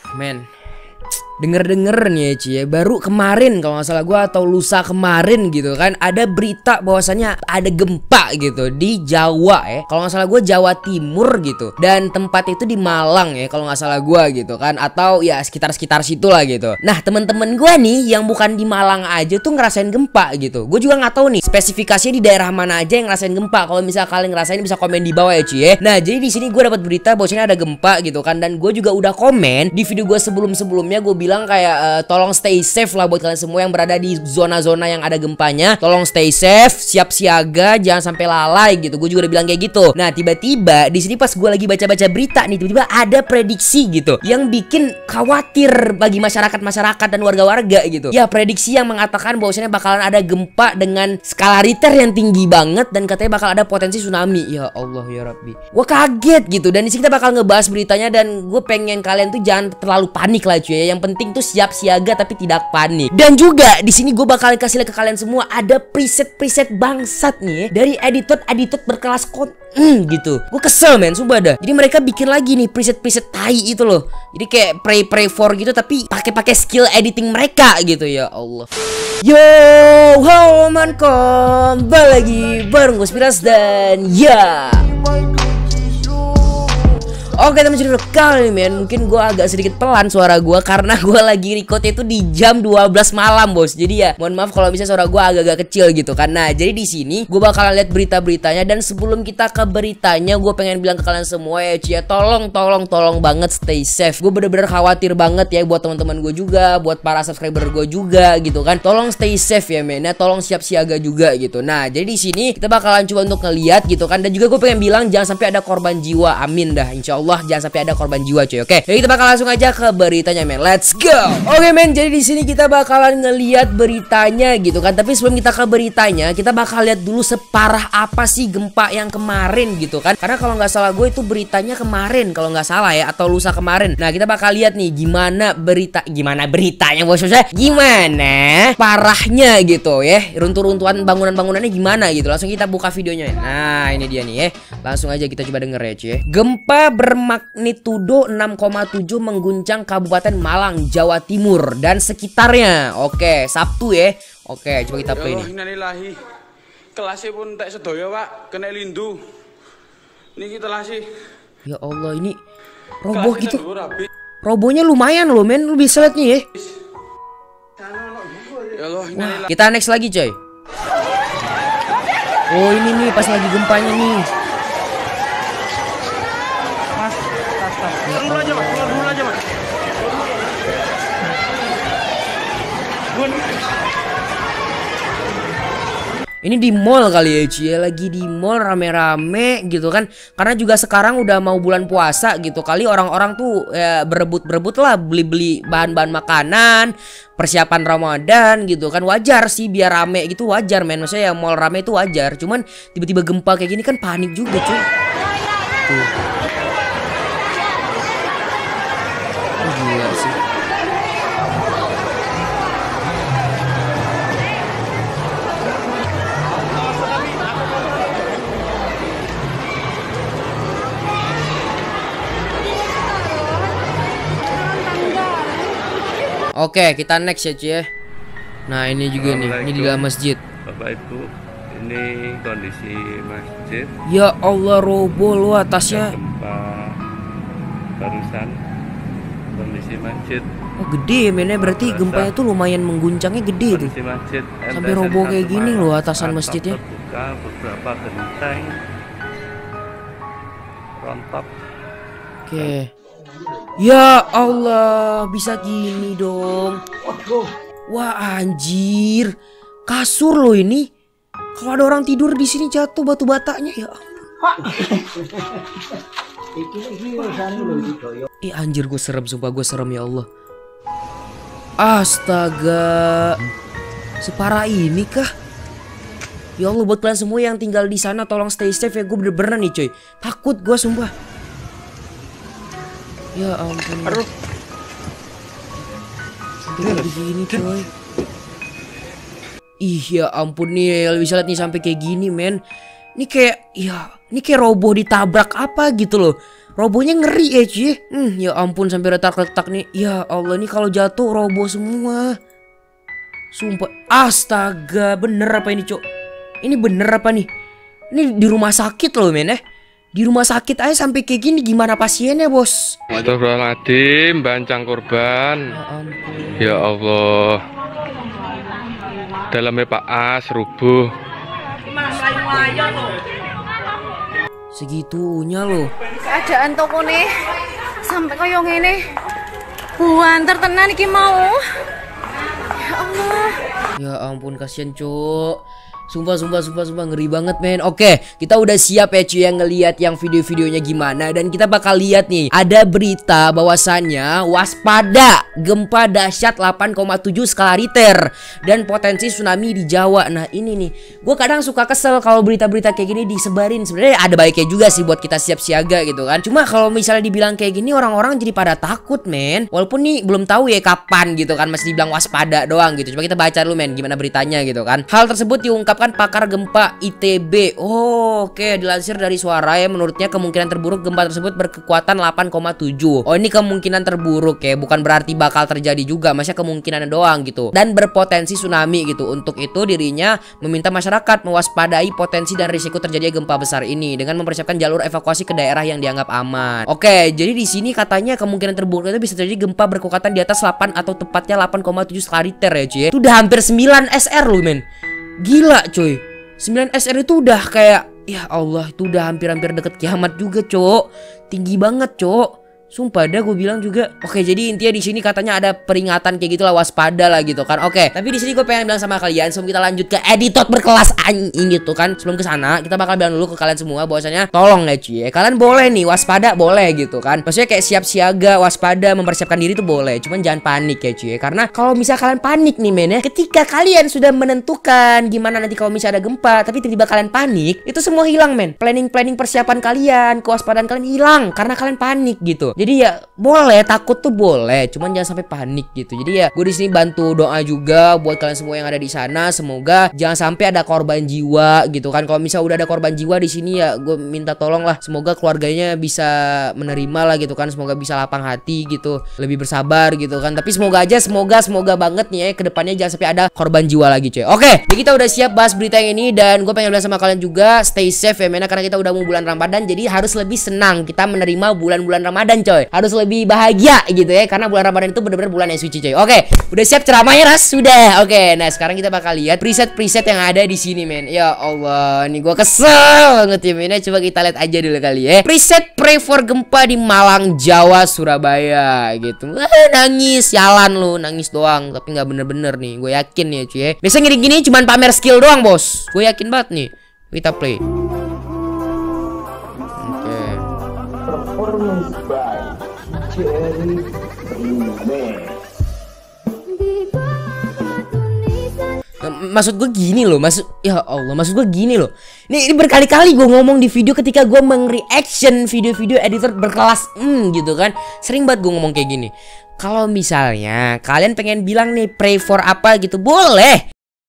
Men, denger-denger nih ya Ci ya, baru kemarin kalau nggak salah gue atau lusa kemarin gitu kan, ada berita bahwasannya ada gempa gitu di Jawa ya. Kalau nggak salah gue Jawa Timur gitu, dan tempat itu di Malang ya kalau nggak salah gue gitu kan, atau ya sekitar-sekitar situ lah gitu. Nah temen-temen gue nih yang bukan di Malang aja tuh ngerasain gempa gitu. Gue juga nggak tahu nih spesifikasinya di daerah mana aja yang ngerasain gempa. Kalau misal kalian ngerasain bisa komen di bawah ya Ci ya. Nah jadi di sini gue dapat berita bahwasanya ada gempa gitu kan, dan gue juga udah komen di video gue sebelum-sebelumnya. Gue bilang kayak tolong stay safe lah buat kalian semua yang berada di zona-zona yang ada gempanya. Tolong stay safe, siap siaga, jangan sampai lalai gitu. Gue juga udah bilang kayak gitu. Nah tiba-tiba di sini pas gue lagi baca-baca berita nih, tiba-tiba ada prediksi gitu yang bikin khawatir bagi masyarakat dan warga-warga gitu. Ya prediksi yang mengatakan bahwasanya bakalan ada gempa dengan skala Richter yang tinggi banget, dan katanya bakal ada potensi tsunami. Ya Allah ya Rabbi, gue kaget gitu. Dan di sini kita bakal ngebahas beritanya, dan gue pengen kalian tuh jangan terlalu panik lah cuy ya. Yang penting tuh siap siaga tapi tidak panik. Dan juga di sini gue bakal kasih lihat ke kalian semua ada preset bangsat nih ya, dari editor berkelas gitu. Gue kesel men, sumpah dah. Jadi mereka bikin lagi nih preset tai itu loh. Jadi kayak pray for gitu tapi pakai skill editing mereka gitu. Ya Allah. Yo, halo man, kembali lagi bareng gue Spiras dan ya. Oke teman cerita kali men, mungkin gue agak sedikit pelan suara gue karena gue lagi record itu di jam 12 malam bos. Jadi ya mohon maaf kalau misalnya suara gue agak-agak kecil gitu kan. Nah jadi di sini gue bakalan lihat berita-beritanya, dan sebelum kita ke beritanya gue pengen bilang ke kalian semua ya Cia, tolong banget stay safe. Gue bener-bener khawatir banget ya buat teman-teman gue juga, buat para subscriber gue juga gitu kan. Tolong stay safe ya men, ya tolong siap siaga juga gitu. Nah jadi di sini kita bakalan coba untuk ngeliat gitu kan, dan juga gue pengen bilang jangan sampai ada korban jiwa, amin dah insya Allah. Jangan sampai ada korban jiwa cuy. Oke, jadi kita bakal langsung aja ke beritanya men. Let's go. Oke men, jadi di sini kita bakalan ngelihat beritanya gitu kan. Tapi sebelum kita ke beritanya, kita bakal lihat dulu separah apa sih gempa yang kemarin gitu kan. Karena kalau nggak salah gue itu beritanya kemarin kalau nggak salah ya, atau lusa kemarin. Nah kita bakal lihat nih gimana beritanya bos, gimana parahnya gitu ya, runtuhan bangunannya gimana gitu. Langsung kita buka videonya. Nah ini dia nih ya. Langsung aja kita coba denger ya cuy. Gempa bermagnitudo 6,7 mengguncang Kabupaten Malang, Jawa Timur dan sekitarnya. Oke, Sabtu ya. Oke, coba kita play nih. Innalillahi. Kelasnya pun tak sedoyo, Pak. Kena lindu. Ini kita lasi. Ya Allah, ini roboh gitu. Robohnya lumayan loh, men. Lu bisa lihat nih ya. Ya Allah, wah, kita next lagi, coy. Oh, ini nih pas lagi gempanya nih. Keluar aja, Mas. Keluar dulu aja, Mas. Ini di mall kali ya Ci ya, lagi di mall rame-rame gitu kan. Karena juga sekarang udah mau bulan puasa gitu. Kali orang-orang tuh ya, berebut lah beli-beli bahan-bahan makanan, persiapan Ramadan gitu kan. Wajar sih biar rame gitu, wajar men. Maksudnya ya mall rame itu wajar. Cuman tiba-tiba gempa kayak gini kan panik juga cuy. Tuh. Gila sih. Oke, kita next ya Cie. Nah ini juga nih, ini di dalam masjid. Bapak Ibu, ini kondisi masjid. Ya Allah, roboh lu atasnya. Gempa barusan. Kondisi masjid. Oh gede mainnya, berarti gempanya tuh lumayan mengguncangnya gede tuh. Masjid, sampai roboh kayak gini loh atasan masjidnya. Terbuka, beberapa genteng rontok. Oke. Ya Allah, bisa gini dong. Wah anjir, kasur loh ini. Kalau ada orang tidur di sini jatuh batu batanya ya. Anjir, gue serem, sumpah gue serem ya Allah. Astaga, separah ini kah? Ya Allah, buat kalian semua yang tinggal di sana tolong stay safe ya. Gue bener-bener nih coy, takut gue sumpah. Ya ampun. Aduh. Sampai kayak gini coy. Ih ya ampun nih, bisa lihat nih sampai kayak gini men. Ini kayak ya, ini kayak roboh ditabrak apa gitu loh. Robohnya ngeri ya cuy. Ya ampun sampai retak-retak nih. Ya Allah, ini kalau jatuh roboh semua. Sumpah. Astaga, bener apa ini, Cok? Ini bener apa nih? Ini di rumah sakit loh, men. Di rumah sakit aja sampai kayak gini, gimana pasiennya, Bos? Astagfirullahaladzim, bancang korban. Ya ampun. Ya Allah. Dalamnya Pak As rubuh. Segitunya loh. Keadaan toko nih sampai kayak ngene. Buanter tenan iki mau. Ya Allah. Ya ampun, kasihan, Cuk. Sumpah ngeri banget, men. Oke, kita udah siap ya cuy yang ngelihat yang video-videonya gimana. Dan kita bakal lihat nih, ada berita bahwasannya waspada gempa dahsyat 8,7 skala Richter dan potensi tsunami di Jawa. Nah ini nih, gue kadang suka kesel kalau berita-berita kayak gini disebarin. Sebenarnya ada baiknya juga sih buat kita siap siaga gitu kan. Cuma kalau misalnya dibilang kayak gini, orang-orang jadi pada takut, men. Walaupun nih belum tahu ya kapan gitu kan, masih dibilang waspada doang gitu. Coba kita baca dulu, men, gimana beritanya gitu kan. Hal tersebut diungkap pakar gempa ITB. Oke, dilansir dari Suara ya, menurutnya kemungkinan terburuk gempa tersebut berkekuatan 8,7. Oh, ini kemungkinan terburuk ya, bukan berarti bakal terjadi juga, maksudnya kemungkinan doang gitu. Dan berpotensi tsunami gitu. Untuk itu dirinya meminta masyarakat mewaspadai potensi dan risiko terjadinya gempa besar ini dengan mempersiapkan jalur evakuasi ke daerah yang dianggap aman. Oke, jadi di sini katanya kemungkinan terburuk itu bisa terjadi gempa berkekuatan di atas 8 atau tepatnya 8,7 skala Richter ya cuy. Itu udah hampir 9 SR loh, men. Gila coy, 9 SR itu udah kayak, ya Allah, itu udah hampir-hampir deket kiamat juga, Cok. Tinggi banget, Cok. Sumpah dah gue bilang juga. Oke, jadi intinya di sini katanya ada peringatan kayak gitulah, waspada lah gitu kan. Oke, tapi di sini gue pengen bilang sama kalian sebelum kita lanjut ke editor berkelas anjing gitu kan. Sebelum ke sana, kita bakal bilang dulu ke kalian semua bahwasanya tolong ya cuy, kalian boleh nih waspada, boleh gitu kan. Maksudnya kayak siap siaga, waspada, mempersiapkan diri tuh boleh. Cuman jangan panik ya cuy. Karena kalau misal kalian panik nih, men ya, ketika kalian sudah menentukan gimana nanti kalau misal ada gempa, tapi tiba-tiba kalian panik, itu semua hilang, men. Planning persiapan kalian, kewaspadaan kalian hilang karena kalian panik gitu. Jadi ya boleh takut tuh boleh, cuman jangan sampai panik gitu. Jadi ya gue di sini bantu doa juga buat kalian semua yang ada di sana. Semoga jangan sampai ada korban jiwa gitu kan. Kalau misal udah ada korban jiwa di sini ya gue minta tolong lah, semoga keluarganya bisa menerima lah gitu kan. Semoga bisa lapang hati gitu, lebih bersabar gitu kan. Tapi semoga aja, semoga banget nih ya kedepannya jangan sampai ada korban jiwa lagi coy. Oke, jadi kita udah siap bahas berita yang ini. Dan gue pengen bilang sama kalian juga stay safe ya men, karena kita udah mau bulan Ramadan. Jadi harus lebih senang kita menerima bulan-bulan Ramadan coy. Harus lebih bahagia gitu ya, karena bulan Ramadan itu benar-benar bulan yang suci coy. Oke, udah siap ceramahnya Ras? Sudah. Oke, nah sekarang kita bakal lihat preset-preset yang ada di sini men. Ya Allah, nih gua kesel banget ya men. Coba kita lihat aja dulu kali ya. Preset pray for gempa di Malang, Jawa, Surabaya gitu. Nangis, jalan lu, nangis doang, tapi nggak bener-bener nih. Gue yakin ya cuy ya. Biasa gini-gini cuman pamer skill doang bos. Gue yakin banget nih. Kita play. Performance by Cherry Remix. Maksud gue gini loh, ya Allah, maksud gue gini loh. Ini berkali-kali gue ngomong di video ketika gue meng-reaction video-video editor berkelas gitu kan. Sering banget gue ngomong kayak gini. Kalau misalnya kalian pengen bilang nih pray for apa gitu, boleh.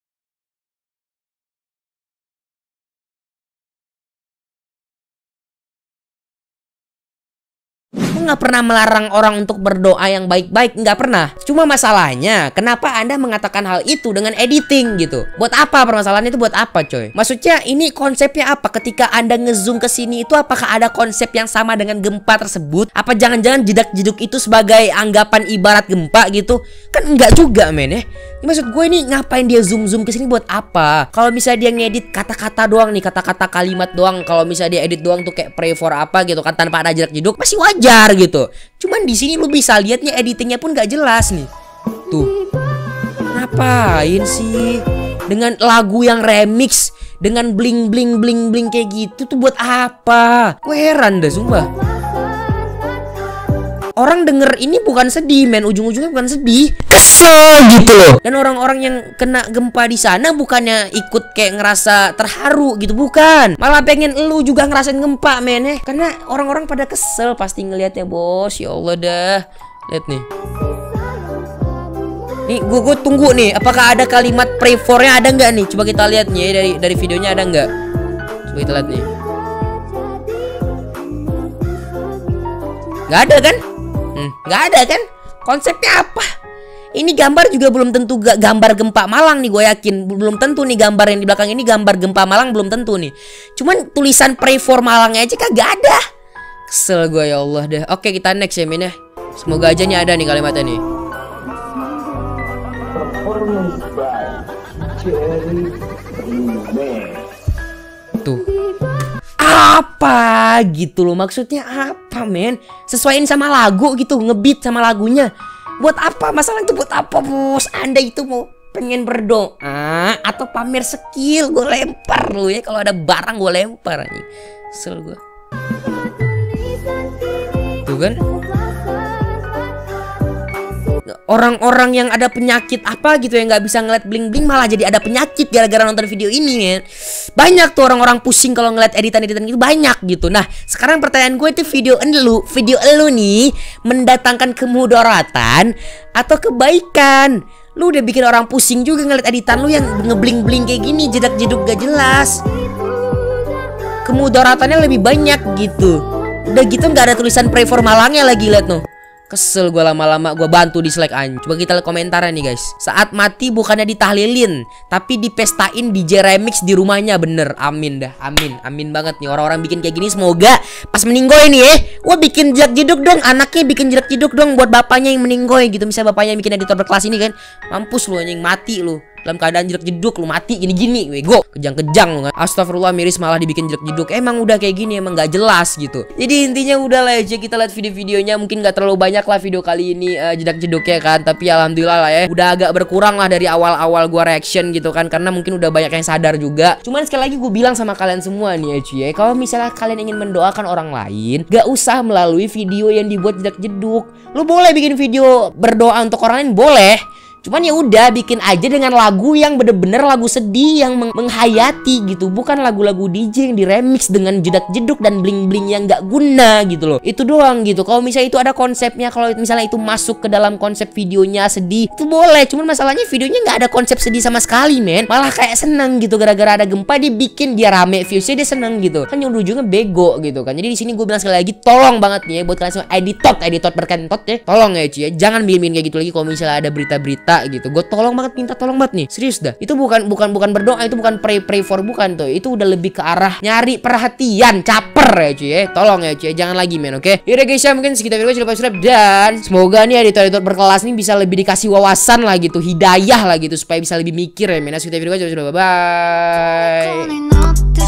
Nggak pernah melarang orang untuk berdoa yang baik-baik, nggak pernah. Cuma masalahnya kenapa Anda mengatakan hal itu dengan editing gitu? Buat apa permasalahannya itu, buat apa coy? Maksudnya ini konsepnya apa? Ketika Anda ngezoom ke sini itu apakah ada konsep yang sama dengan gempa tersebut? Apa jangan-jangan jedak-jeduk itu sebagai anggapan ibarat gempa gitu? Kan enggak juga men ya. Ini maksud gue ini ngapain dia zoom-zoom ke sini buat apa? Kalau misalnya dia ngedit kata-kata doang nih, kata-kata kalimat doang, kalau misalnya dia edit doang tuh kayak pray for apa gitu kan tanpa ada jedak-jeduk, masih wajar gitu. Cuman di sini lu bisa lihatnya editingnya pun gak jelas nih. Tuh. Ngapain sih? Dengan lagu yang remix, dengan bling kayak gitu tuh buat apa? Gue heran dah sumpah. Orang denger ini bukan sedih men, ujung-ujungnya bukan sedih, kesel gitu loh. Dan orang-orang yang kena gempa di sana bukannya ikut kayak ngerasa terharu gitu, bukan. Malah pengen lu juga ngerasain gempa men ya. Karena orang-orang pada kesel pasti ngeliatnya bos. Ya Allah dah. Lihat nih. Nih gue tunggu nih, apakah ada kalimat pray for-nya ada nggak nih? Coba kita lihat nih dari videonya ada nggak? Coba kita lihat nih. Nggak ada kan? Nggak ada kan? Konsepnya apa? Ini gambar juga belum tentu gambar gempa Malang nih, gue yakin. Belum tentu nih gambar yang di belakang ini gambar gempa Malang, belum tentu nih. Cuman tulisan pray for Malang aja kagak ada. Kesel gue, ya Allah deh. Oke, kita next ya men ya. Semoga aja nih ada nih kalimatnya nih. Performance by Cherry Remix. Tuh. Apa gitu loh, maksudnya apa men? Sesuaiin sama lagu gitu, ngebeat sama lagunya. Buat apa? Masalah itu buat apa bos? Anda itu mau pengen berdoa atau pamer skill? Gue lempar lu ya, kalau ada barang gue lempar anjing. Kesel gue. Tuh kan? Orang-orang yang ada penyakit apa gitu yang nggak bisa ngeliat bling-bling malah jadi ada penyakit gara-gara nonton video ini men. Banyak tuh orang-orang pusing kalau ngeliat editan-editan gitu, banyak gitu. Nah sekarang pertanyaan gue itu video elu nih mendatangkan kemudaratan atau kebaikan? Lu udah bikin orang pusing juga ngeliat editan lu yang ngebling-bling kayak gini, jedak-jeduk gak jelas. Kemudaratannya lebih banyak gitu. Udah gitu nggak ada tulisan pray for Malangnya lagi, liat no. Kesel gue lama-lama, gue bantu dislike anjing. Coba kita lihat komentarnya nih guys. Saat mati bukannya ditahlilin, tapi dipestain DJ remix di rumahnya. Bener, amin dah, amin. Amin banget nih orang-orang bikin kayak gini. Semoga pas meninggoy nih wah bikin jedak jeduk dong. Anaknya bikin jedak jeduk dong buat bapaknya yang meninggoy gitu. Misalnya bapaknya yang bikin editor berkelas ini kan. Mampus lu anjing, mati lu. Dalam keadaan jedak jeduk lu mati gini-gini, wego kejang-kejang lu kan. Astagfirullah, miris malah dibikin jedak jeduk. Emang udah kayak gini, emang gak jelas gitu. Jadi intinya udah lah aja, kita lihat video-videonya. Mungkin gak terlalu banyak lah video kali ini jedak jeduknya kan, tapi alhamdulillah lah ya, udah agak berkurang lah dari awal-awal gua reaction gitu kan, karena mungkin udah banyak yang sadar juga. Cuman sekali lagi gue bilang sama kalian semua nih ya cuy, kalau misalnya kalian ingin mendoakan orang lain, gak usah melalui video yang dibuat jedak jeduk. Lu boleh bikin video berdoa untuk orang lain, boleh. Cuman ya udah bikin aja dengan lagu yang bener-bener lagu sedih yang menghayati gitu, bukan lagu-lagu DJ yang diremix dengan jedak-jeduk dan bling-bling yang gak guna gitu loh. Itu doang gitu. Kalau misalnya itu ada konsepnya, kalau misalnya itu masuk ke dalam konsep videonya sedih, itu boleh. Cuman masalahnya videonya nggak ada konsep sedih sama sekali men. Malah kayak seneng gitu, gara-gara ada gempa dibikin dia rame, viewsnya dia seneng gitu. Kan yang ujungnya bego gitu kan. Jadi di sini gue bilang sekali lagi, tolong banget nih ya buat kalian semua editor berkentot ya. Tolong ya cuy ya, jangan bikin kayak gitu lagi kalau misalnya ada berita-berita gitu. Gue tolong banget, minta tolong banget nih, serius dah. Itu bukan berdoa, itu bukan pray for, bukan tuh. Itu udah lebih ke arah nyari perhatian, caper ya cuy ya. Tolong ya cuy, jangan lagi men, oke? Yaudah guys ya, mungkin sekitar video, jangan lupa subscribe dan semoga nih editor berkelas nih bisa lebih dikasih wawasan lah gitu, hidayah lah gitu, supaya bisa lebih mikir ya men. Sekitar video, jangan lupa, bye.